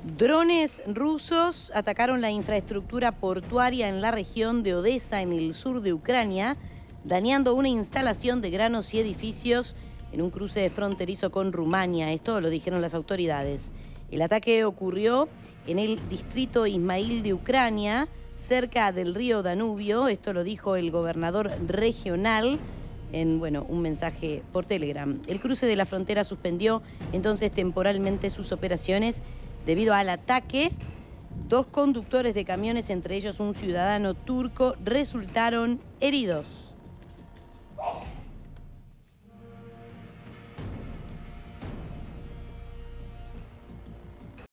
Drones rusos atacaron la infraestructura portuaria en la región de Odesa, en el sur de Ucrania, dañando una instalación de granos y edificios en un cruce fronterizo con Rumania. Esto lo dijeron las autoridades. El ataque ocurrió en el distrito Ismail de Ucrania, cerca del río Danubio. Esto lo dijo el gobernador regional en un mensaje por Telegram. El cruce de la frontera suspendió entonces temporalmente sus operaciones debido al ataque. 2 conductores de camiones, entre ellos un ciudadano turco, resultaron heridos.